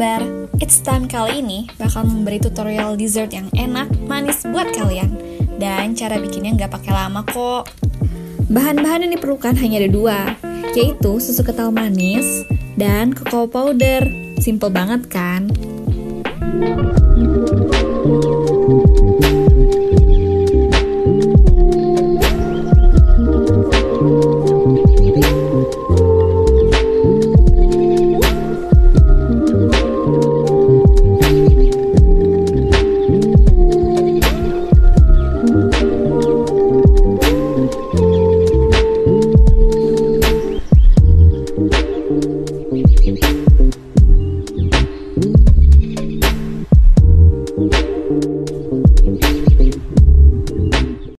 kabar? It's time kali ini bakal memberi tutorial dessert yang enak, manis buat kalian. Dan cara bikinnya nggak pakai lama kok. Bahan-bahan yang diperlukan hanya ada dua, yaitu susu kental manis dan kakao powder. Simple banget kan?